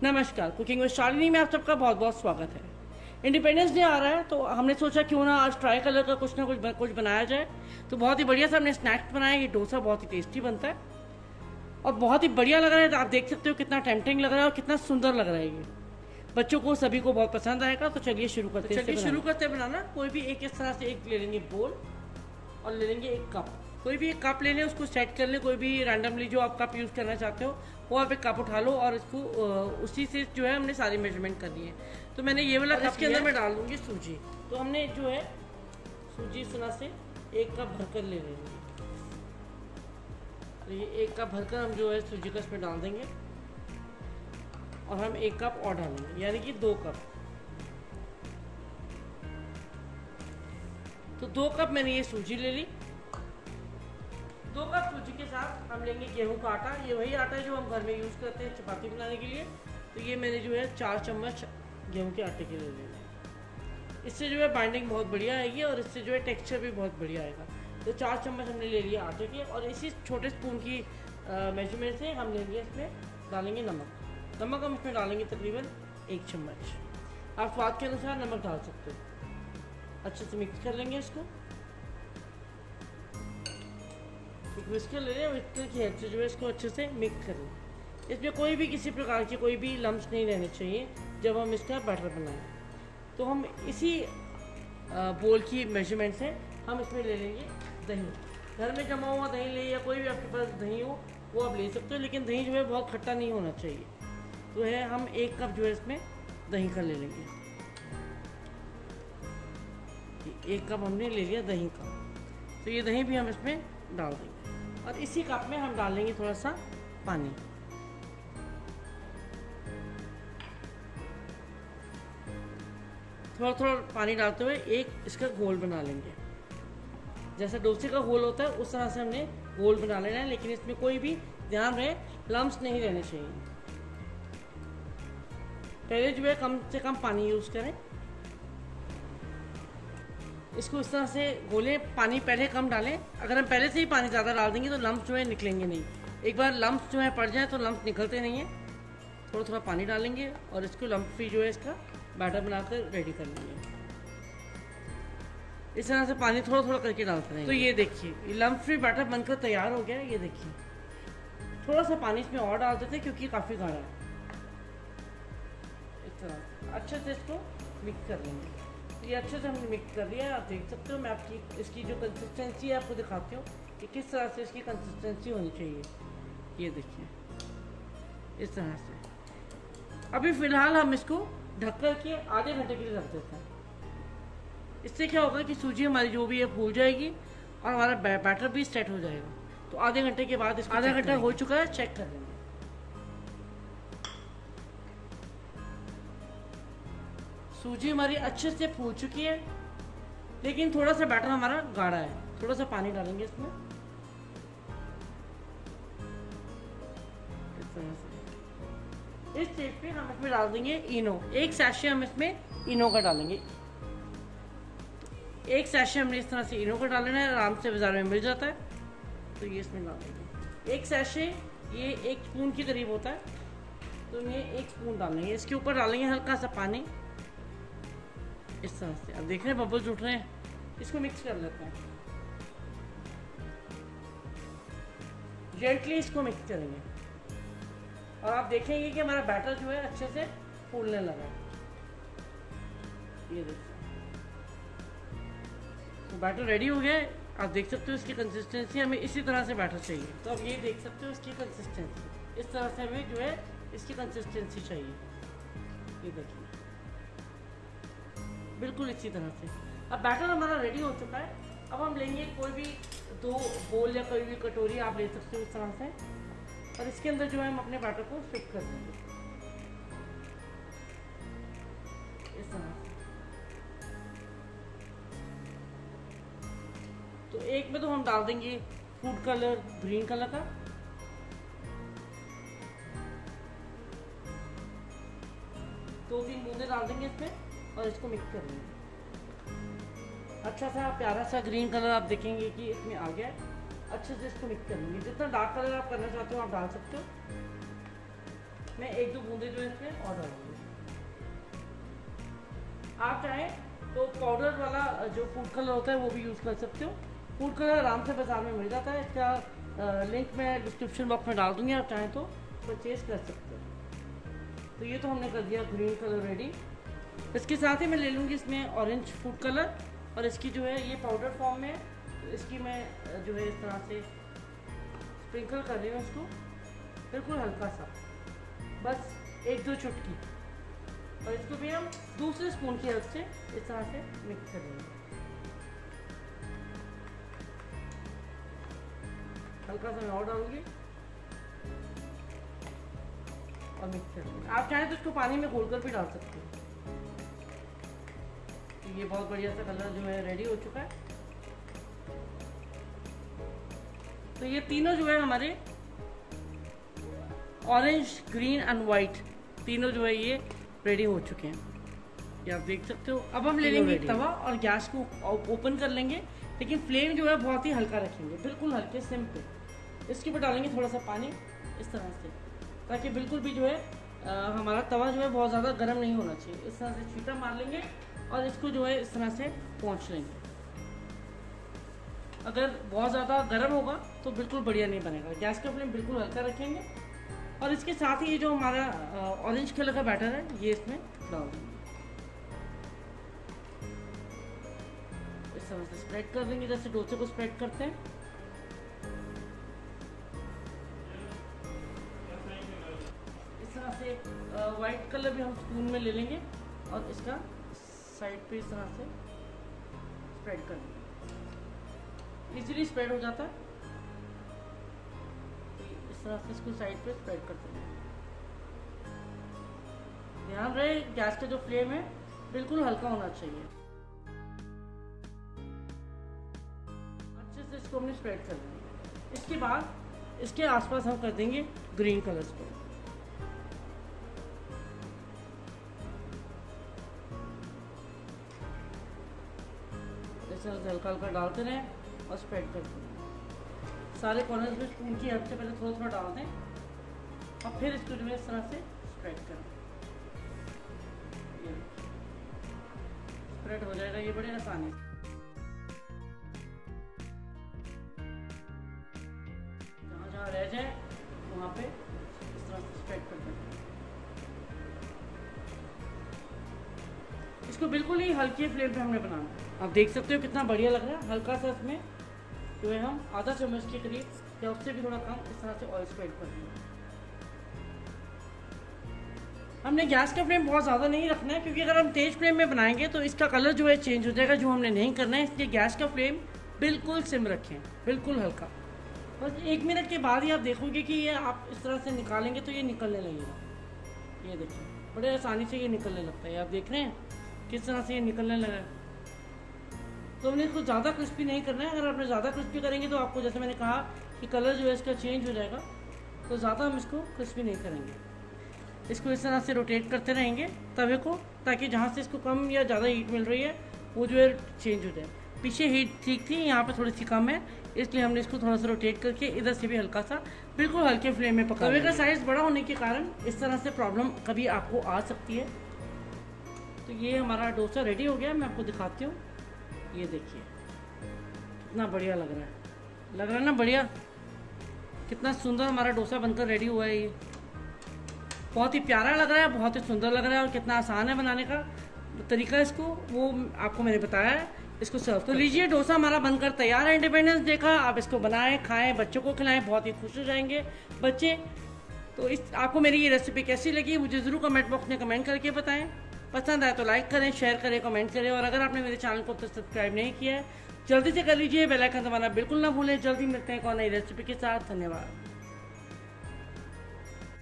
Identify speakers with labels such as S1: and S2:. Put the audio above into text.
S1: नमस्कार, cooking with Shalini में आप सबका बहुत बहुत स्वागत है। इंडिपेंडेंस डे आ रहा है तो हमने सोचा क्यों ना आज ट्राई कलर का कुछ ना कुछ बनाया जाए। तो बहुत ही बढ़िया सा हमने स्नैक्स बनाया। ये डोसा बहुत ही टेस्टी बनता है और बहुत ही बढ़िया लग रहा है। आप देख सकते हो कितना टेम्पटिंग लग रहा है और कितना सुंदर लग रहा है। ये बच्चों को सभी को बहुत पसंद आएगा। तो चलिए शुरू करते हैं बनाना। कोई भी एक इस तरह से एक ले लेंगे बोल और ले लेंगे एक कप। कोई भी एक कप ले लें, उसको सेट कर लें। कोई भी रैंडमली जो आप कप यूज़ करना चाहते हो वो आप एक कप उठा लो और इसको उसी से जो है हमने सारी मेजरमेंट करनी है। तो मैंने ये वाला कप के अंदर मैं डाल दूंगी सूजी। तो हमने जो है सूजी इस तरह से एक कप भरकर ले लेंगे। तो ये एक कप भरकर हम जो है सूजी का इसमें डाल देंगे और हम एक कप और डालेंगे, यानी कि 2 कप। तो 2 कप मैंने ये सूजी ले ली। 2 कप सूजी के साथ हम लेंगे गेहूं का आटा। ये वही आटा है जो हम घर में यूज़ करते हैं चपाती बनाने के लिए। तो ये मैंने जो है 4 चम्मच गेहूं के आटे के ले लेना। इससे जो है बाइंडिंग बहुत बढ़िया आएगी और इससे जो है टेक्सचर भी बहुत बढ़िया आएगा। तो 4 चम्मच हमने ले लिया आटे के और इसी छोटे स्पून की मेजरमेंट से हम लेंगे, इसमें डालेंगे नमक। नमक हम इसमें डालेंगे तकरीबन 1 चम्मच। आप स्वाद के अनुसार नमक डाल सकते हो। अच्छे से मिक्स कर लेंगे इसको। एक विस्कर ले लें, विस्कर की हेल्प से जो है इसको अच्छे से मिक्स कर लें। इसमें कोई भी किसी प्रकार की कोई भी लम्स नहीं रहने चाहिए जब हम इसका बैटर बनाएं। तो हम इसी बोल की मेजरमेंट से हम इसमें ले लेंगे दही। घर में जमा हुआ दही ले या कोई भी आपके पास दही हो वो आप ले सकते हो, लेकिन दही जो है बहुत खट्टा नहीं होना चाहिए। तो है हम 1 कप जो है इसमें दही का ले लेंगे। 1 कप हमने ले लिया दही का। तो ये दही भी हम इसमें डाल देंगे और इसी कप में हम डालेंगे थोड़ा सा पानी। थोड़ा थोड़ा पानी डालते हुए एक इसका घोल बना लेंगे। जैसे डोसे का घोल होता है उस तरह से हमने घोल बना लेना है, लेकिन इसमें कोई भी ध्यान रहे लम्स नहीं रहने चाहिए। पहले जो है कम से कम पानी यूज करें। इसको इस तरह से घोलें, पानी पहले कम डालें। अगर हम पहले से ही पानी ज़्यादा डाल देंगे तो लम्स जो है निकलेंगे नहीं। एक बार लम्स जो है पड़ जाए तो लम्स निकलते नहीं हैं। थोड़ा थोड़ा पानी डालेंगे और इसको लम्प फ्री जो है इसका बैटर बनाकर रेडी कर लेंगे। इस तरह से पानी थोड़ा थोड़ा करके डालते रहेंगे। तो ये देखिए ये लम्प फ्री बैटर बनकर तैयार हो गया है। ये देखिए थोड़ा सा पानी इसमें और डाल देते क्योंकि काफ़ी गाढ़ा है। इस तरह से अच्छे से इसको मिक्स कर लेंगे। ये अच्छे से हमने मिक्स कर लिया है। आप देख सकते हो, मैं आपकी इसकी जो कंसिस्टेंसी है आपको दिखाती हूँ कि किस तरह से इसकी कंसिस्टेंसी होनी चाहिए। ये देखिए इस तरह से। अभी फ़िलहाल हम इसको ढक कर के आधे घंटे के लिए रख देते हैं। इससे क्या होगा कि सूजी हमारी जो भी है फूल जाएगी और हमारा बैटर भी सेट हो जाएगा। तो आधे घंटे के बाद इसको आधा घंटा हो चुका है, चेक कर लेंगे। सूजी हमारी अच्छे से फूल चुकी है, लेकिन थोड़ा सा बैटर हमारा गाढ़ा है। थोड़ा सा पानी डालेंगे इसमें इस तरह से। इस स्टेज पे हम इसमें डाल देंगे इनो। 1 सैशे हम इसमें इनो का डालेंगे। 1 सैशे हमने इस तरह से इनो का डालना है। आराम से बाजार में मिल जाता है। तो ये इसमें डाल देंगे 1 सैशे। ये 1 स्पून के करीब होता है। तो ये 1 स्पून डालेंगे। इसके ऊपर डालेंगे हल्का सा पानी इस तरह से। अब देख रहे हैं बबल्स उठ रहे हैं। इसको मिक्स कर लेते हैं। जेंटली इसको मिक्स करेंगे और आप देखेंगे कि हमारा बैटर जो है अच्छे से फूलने लगा है। ये देखिए तो बैटर रेडी हो गया है। आप देख सकते हो इसकी कंसिस्टेंसी हमें इसी तरह से बैटर चाहिए। तो अब ये देख सकते हो इसकी कंसिस्टेंसी इस तरह से हमें जो है इसकी कंसिस्टेंसी चाहिए। ये देखिए बिल्कुल इसी तरह से। अब बैटर हमारा रेडी हो चुका है। अब हम लेंगे कोई भी 2 बोल या कोई भी कटोरी आप ले सकते हो इस तरह से, और इसके अंदर जो है हम अपने बैटर को फिट कर देंगे इस तरह से। तो एक में तो हम डाल देंगे फूड कलर ग्रीन कलर का। दो 3 बूंदे डाल देंगे इसमें और इसको मिक्स कर लेंगे। अच्छा सा प्यारा सा ग्रीन कलर आप देखेंगे कि इसमें आ गया है। अच्छे से इसको मिक्स कर लेंगे। जितना डार्क कलर आप करना चाहते हो आप डाल सकते हो। मैं 1-2 बूंदे जो है इसमें और डालूंगी। आप चाहें तो पाउडर वाला जो फूड कलर होता है वो भी यूज़ कर सकते हो। फूड कलर आराम से बाजार में मिल जाता है, इसका लिंक मैं डिस्क्रिप्शन बॉक्स में डाल दूंगी, आप चाहें तो परचेज कर सकते हो। तो ये तो हमने कर दिया ग्रीन कलर रेडी। इसके साथ ही मैं ले लूँगी इसमें ऑरेंज फूड कलर, और इसकी जो है ये पाउडर फॉर्म में, तो इसकी मैं जो है इस तरह से स्प्रिंकल कर रही हूँ इसको, बिल्कुल हल्का सा, बस 1-2 चुटकी। और इसको भी हम दूसरे स्पून की हेल्प से इस तरह से मिक्स कर लेंगे। हल्का सा मैं और डालूंगी और मिक्स कर लेंगे। आप चाहें तो इसको पानी में घोलकर भी डाल सकते हैं। तो ये बहुत बढ़िया सा कलर जो है रेडी हो चुका है। तो ये तीनों जो है हमारे ऑरेंज, ग्रीन एंड वाइट, तीनों जो है ये रेडी हो चुके हैं, ये आप देख सकते हो। अब हम ले लेंगे तवा और गैस को ओपन कर लेंगे, लेकिन फ्लेम जो है बहुत ही हल्का रखेंगे, बिल्कुल हल्के सिम पे। इसके ऊपर डालेंगे थोड़ा सा पानी इस तरह से, ताकि बिल्कुल भी जो है हमारा तवा जो है बहुत ज़्यादा गर्म नहीं होना चाहिए। इस तरह से छींटा मार लेंगे और इसको जो है इस तरह से पोंछ लेंगे। अगर बहुत ज़्यादा गर्म होगा तो बिल्कुल बढ़िया नहीं बनेगा। गैस का फ्लेम बिल्कुल हल्का रखेंगे और इसके साथ ही ये जो हमारा ऑरेंज कलर का बैटर है ये इसमें डाल देंगे। इस तरह से स्प्रेड कर देंगे, जैसे डोसे को स्प्रेड करते हैं। इस तरह से वाइट कलर भी हम स्पून में ले लेंगे और इसका साइड पे इस तरह से स्प्रेड कर देंगे। इजीली स्प्रेड हो जाता है। इस तरह से इसको साइड पे स्प्रेड कर देंगे। ध्यान रहे गैस का जो फ्लेम है बिल्कुल हल्का होना चाहिए। अच्छे से इसको हमने स्प्रेड कर दिया। इसके बाद इसके आसपास हम कर देंगे ग्रीन कलर स्प्रेड। हल्का हल्का डालते रहें और स्प्रेड करते रहें। सारे कॉर्नर्स में स्पून की हेल्प से पहले थोड़ा थोड़ा डाल दें और फिर इसको जो है इस तरह से स्प्रेड करें। ये स्प्रेड हो जाएगा ये बड़े आसानी से। जहाँ जहाँ रह जाए वहाँ पे इस तरह से स्प्रेड कर दें। इसको बिल्कुल ही हल्की फ्लेम पे हमने बनाना है। आप देख सकते हो कितना बढ़िया लग रहा है। हल्का सा इसमें जो है हम आधा चम्मच के करीब या उससे भी थोड़ा कम इस तरह से ऑयल स्प्रेड कर देंगे। हमने गैस का फ्लेम बहुत ज़्यादा नहीं रखना है, क्योंकि अगर हम तेज फ्लेम में बनाएंगे तो इसका कलर जो है चेंज हो जाएगा, जो हमने नहीं करना है। इसलिए गैस का फ्लेम बिल्कुल सिम रखें, बिल्कुल हल्का। बस 1 मिनट के बाद ही आप देखोगे कि ये आप इस तरह से निकालेंगे तो ये निकलने लगेगा। ये देखिए बड़े आसानी से ये निकलने लगता है। आप देख रहे हैं किस तरह से ये निकलने लगा है। तो हमने इसको ज़्यादा क्रिस्पी नहीं करना है। अगर आपने ज़्यादा क्रिस्पी करेंगे तो आपको, जैसे मैंने कहा, कि कलर जो है इसका चेंज हो जाएगा, तो ज़्यादा हम इसको क्रिस्पी नहीं करेंगे। इसको इस तरह से रोटेट करते रहेंगे तवे को, ताकि जहाँ से इसको कम या ज़्यादा हीट मिल रही है वो जो है चेंज हो जाए। पीछे हीट ठीक थी, यहाँ पे थोड़ी सी कम है, इसलिए हमने इसको थोड़ा सा रोटेट करके इधर से भी हल्का सा बिल्कुल हल्के फ्लेम में पका। तवे का साइज़ बड़ा होने के कारण इस तरह से प्रॉब्लम कभी आपको आ सकती है। तो ये हमारा डोसा रेडी हो गया। मैं आपको दिखाती हूँ। ये देखिए कितना बढ़िया लग रहा है ना, बढ़िया। कितना सुंदर हमारा डोसा बनकर रेडी हुआ है। ये बहुत ही प्यारा लग रहा है, बहुत ही सुंदर लग रहा है, और कितना आसान है बनाने का तरीका। इसको वो आपको मैंने बताया है। इसको सर्व तो लीजिए, डोसा हमारा बनकर तैयार है इंडिपेंडेंस डे का। आप इसको बनाएं, खाएं, बच्चों को खिलाएं, बहुत ही खुश हो जाएंगे बच्चे। तो आपको मेरी ये रेसिपी कैसी लगी मुझे ज़रूर कमेंट बॉक्स में कमेंट करके बताएं। पसंद आए तो लाइक करें, शेयर करें, कमेंट करें, और अगर आपने मेरे चैनल को अब तक सब्सक्राइब नहीं किया है जल्दी से कर लीजिए। बेल आइकन दबाना बिल्कुल ना भूलें। जल्दी मिलते हैं एक और नई रेसिपी के साथ। धन्यवाद।